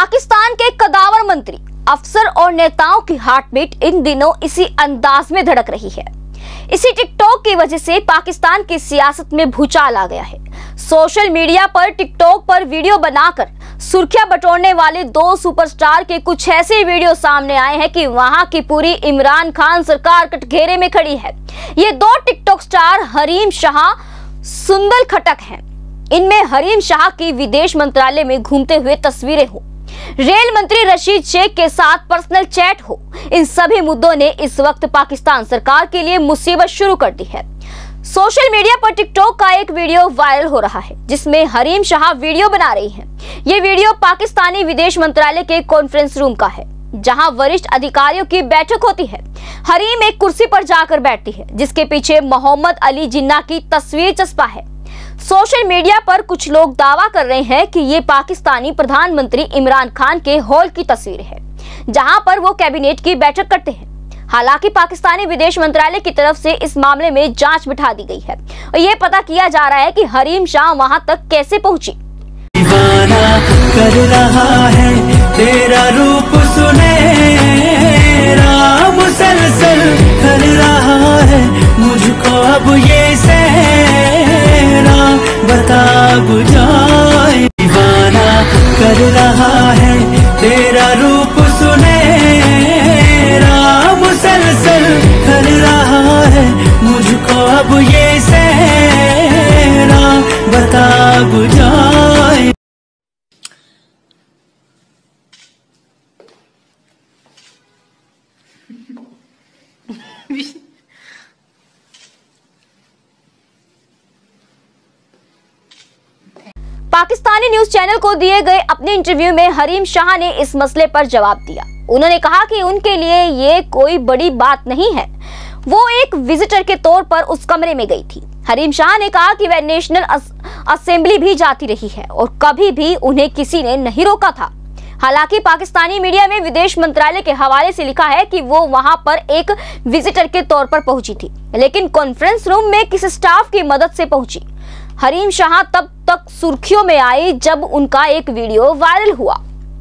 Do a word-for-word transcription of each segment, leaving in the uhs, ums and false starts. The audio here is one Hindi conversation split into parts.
पाकिस्तान के कदावर मंत्री, अफसर और नेताओं की हार्टबीट इन दिनों इसी अंदाज में धड़क रही है। इसी टिकटॉक की वजह से पाकिस्तान की सियासत में भूचाल आ गया है। सोशल मीडिया पर टिकटॉक पर वीडियो बनाकर सुर्खियां बटोरने वाले दो सुपरस्टार के कुछ ऐसे वीडियो सामने आए हैं कि वहां की पूरी इमरान खान सरकार कटघरे में खड़ी है। ये दो टिकटॉक स्टार हरीम शाह, सुंदल खटक हैं। इनमें हरीम शाह की विदेश मंत्रालय में घूमते हुए तस्वीरें हो, रेल मंत्री रशीद शेख के साथ पर्सनल चैट हो, इन सभी मुद्दों ने इस वक्त पाकिस्तान सरकार के लिए मुसीबत शुरू कर दी है। सोशल मीडिया पर टिकटॉक का एक वीडियो वायरल हो रहा है जिसमें हरीम शाह वीडियो बना रही हैं। ये वीडियो पाकिस्तानी विदेश मंत्रालय के कॉन्फ्रेंस रूम का है जहां वरिष्ठ अधिकारियों की बैठक होती है। हरीम एक कुर्सी पर जाकर बैठती है जिसके पीछे मोहम्मद अली जिन्ना की तस्वीर चस्पा है। सोशल मीडिया पर कुछ लोग दावा कर रहे हैं कि ये पाकिस्तानी प्रधानमंत्री इमरान खान के हॉल की तस्वीर है जहां पर वो कैबिनेट की बैठक करते हैं। हालांकि पाकिस्तानी विदेश मंत्रालय की तरफ से इस मामले में जांच बिठा दी गई है और ये पता किया जा रहा है कि हरीम शाह वहां तक कैसे पहुंची। दीवाना कर रहा है तेरा रूप सुनहरा, मुसलसल कर रहा है मुझको अब ये सहरा, बता बुझाए। दीवाना कर रहा है तेरा रूप सुनहरा, मुसलसल कर रहा है मुझको अब ये सहरा, बता बुझाए। पाकिस्तानी न्यूज चैनल को दिए गए अपने इंटरव्यू में हरीम शाह ने इस मसले पर जवाब दिया। उन्होंने कहा कि उनके लिए ये कोई बड़ी बात नहीं है, वो एक विजिटर के तौर पर उस कमरे में गई थी। हरीम शाह ने कहा कि वह नेशनल असेंबली भी जाती रही है और कभी भी उन्हें किसी ने नहीं रोका था। हालांकि पाकिस्तानी मीडिया में विदेश मंत्रालय के हवाले से लिखा है कि वो वहां पर एक विजिटर के तौर पर पहुंची थी, लेकिन कॉन्फ्रेंस रूम में किसी स्टाफ की मदद से पहुंची। हरीम शाह तब तक सुर्खियों में आई जब उनका एक वीडियो वायरल हुआ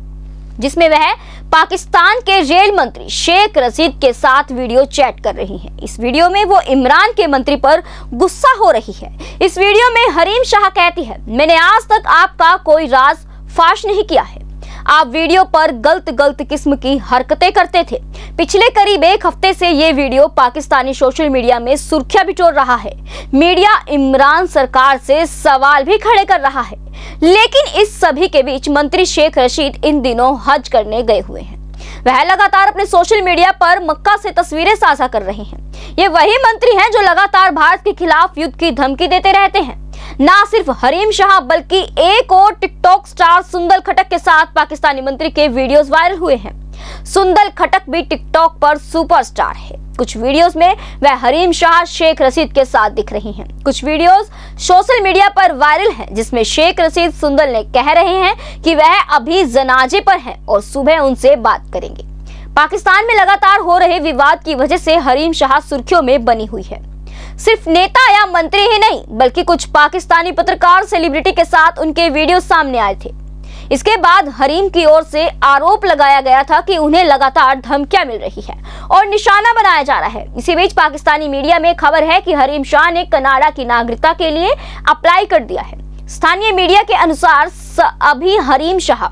जिसमें वह पाकिस्तान के रेल मंत्री शेख रशीद के साथ वीडियो चैट कर रही हैं। इस वीडियो में वो इमरान के मंत्री पर गुस्सा हो रही है। इस वीडियो में हरीम शाह कहती है, मैंने आज तक आपका कोई राज फाश नहीं किया है, आप वीडियो पर गलत गलत किस्म की हरकतें करते थे। पिछले करीब एक हफ्ते से ये वीडियो पाकिस्तानी सोशल मीडिया में सुर्खियां बिटोर रहा है। मीडिया इमरान सरकार से सवाल भी खड़े कर रहा है, लेकिन इस सभी के बीच मंत्री शेख रशीद इन दिनों हज करने गए हुए हैं। वह लगातार अपने सोशल मीडिया पर मक्का से तस्वीरें साझा कर रहे हैं। ये वही मंत्री हैं जो लगातार भारत के खिलाफ युद्ध की धमकी देते रहते हैं। ना सिर्फ हरीम शाह बल्कि एक और टिकटॉक स्टार सुंदल खटक के साथ पाकिस्तानी मंत्री के वीडियोस वायरल हुए हैं। सुंदल खटक भी टिकटॉक पर सुपरस्टार है। कुछ वीडियोस में वह हरीम शाह शेख रशीद के साथ दिख रही हैं। कुछ वीडियोस सोशल मीडिया पर वायरल हैं जिसमें शेख रशीद सुंदल ने कह रहे हैं कि वह अभी जनाजे पर हैं और सुबह उनसे बात करेंगे। पाकिस्तान में लगातार हो रहे विवाद की वजह से हरीम शाह सुर्खियों में बनी हुई है। सिर्फ नेता या मंत्री ही नहीं बल्कि कुछ पाकिस्तानी पत्रकार सेलिब्रिटी के साथ उनके वीडियो सामने आए थे। इसके बाद हरीम की ओर से आरोप लगाया गया था कि उन्हें लगातार धमकियां मिल रही है और निशाना बनाया जा रहा है। इसी बीच पाकिस्तानी मीडिया में खबर है कि हरीम शाह ने कनाडा की नागरिकता के लिए अप्लाई कर दिया है। स्थानीय मीडिया के अनुसार अभी हरीम शाह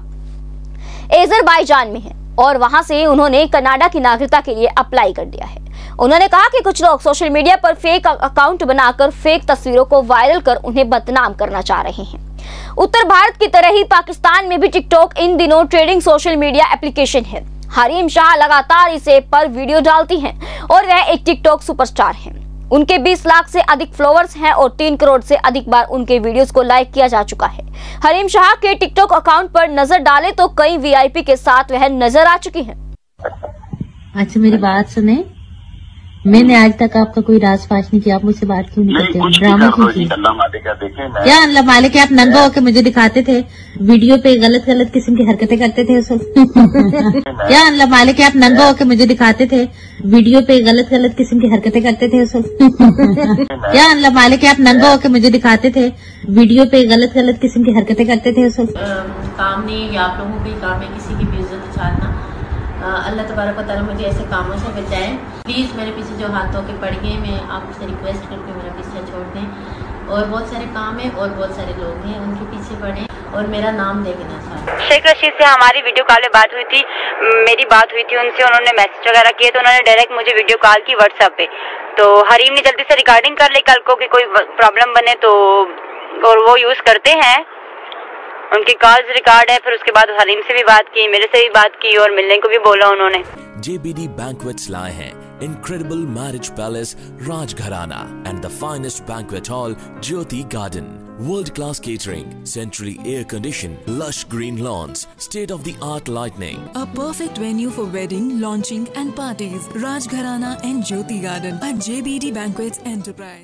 अजरबैजान में है और वहां से उन्होंने कनाडा की नागरिकता के लिए अप्लाई कर दिया है। उन्होंने कहा कि कुछ लोग सोशल मीडिया पर फेक अकाउंट बनाकर फेक तस्वीरों को वायरल कर उन्हें बदनाम करना चाह रहे हैं। उत्तर भारत की तरह ही पाकिस्तान में भी टिकटॉक इन दिनों ट्रेंडिंग सोशल मीडिया एप्लीकेशन है। हरीम शाह लगातार इस ऐप पर वीडियो डालती हैं और वह एक टिकटॉक सुपरस्टार हैं। उनके बीस लाख से अधिक फॉलोअर्स हैं और तीन करोड़ से अधिक बार उनके वीडियोस को लाइक किया जा चुका है। हरीम शाह के टिकटॉक अकाउंट पर नजर डालें तो कई वीआईपी के साथ वह नजर आ चुकी हैं। अच्छा मेरी बात सुने, मैंने आज तक आपका कोई राज फाश नहीं किया, आप मुझसे बात क्यों नहीं करते? ड्रामा क्यों किया? क्या अल्लाह मालिक आप नंगा होके मुझे दिखाते थे वीडियो पे, गलत गलत किस्म की हरकतें करते थे उस वक्त। क्या अल्लाह मालिक आप नंगा होके मुझे दिखाते थे वीडियो पे, गलत गलत किस्म की हरकतें करते थे उस वक्त। क्या अल्लाह मालिक आप नंगा होके मुझे दिखाते थे वीडियो पे, गलत गलत किस्म की हरकतें करते थे उस वक्त। काम नहीं या आप लोगों का काम है किसी की बेइज्जत उछालना। अल्लाह तबारक व तआला मुझे ऐसे कामों से बचाए। प्लीज़ मेरे पीछे जो हाथ धो के पड़ गए, मैं आपसे रिक्वेस्ट करके मेरा पीछे छोड़ दें। और बहुत सारे काम है और बहुत सारे लोग हैं, उनके पीछे पड़े और मेरा नाम देखना चाहिए। शेख रशीद से हमारी वीडियो कॉल में बात हुई थी, मेरी बात हुई थी उनसे, उन्होंने मैसेज वगैरह किए तो उन्होंने डायरेक्ट मुझे वीडियो कॉल की व्हाट्सएप पे। तो हरीम ने जल्दी से रिकॉर्डिंग कर ली, कल को कि कोई प्रॉब्लम बने तो, और वो यूज़ करते हैं, उनकी कॉल्स रिकॉर्ड है। फिर उसके बाद हरीम से भी बात की, मेरे से भी बात की और मिलने को भी बोला उन्होंने। J B D Banquets लाए हैं incredible marriage palace Rajgharana and the finest banquet hall Jyoti Garden. World class catering, centrally air conditioned, lush green lawns, state of the art lighting. A perfect venue for wedding, launching and parties. Rajgharana and Jyoti Garden at J B D Banquets Enterprise.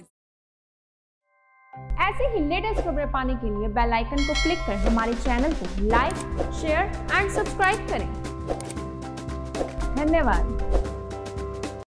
ऐसे ही लेटेस्ट खबरें पाने के लिए बेल आइकन को क्लिक कर हमारे चैनल को लाइक, शेयर एंड सब्सक्राइब करें। धन्यवाद।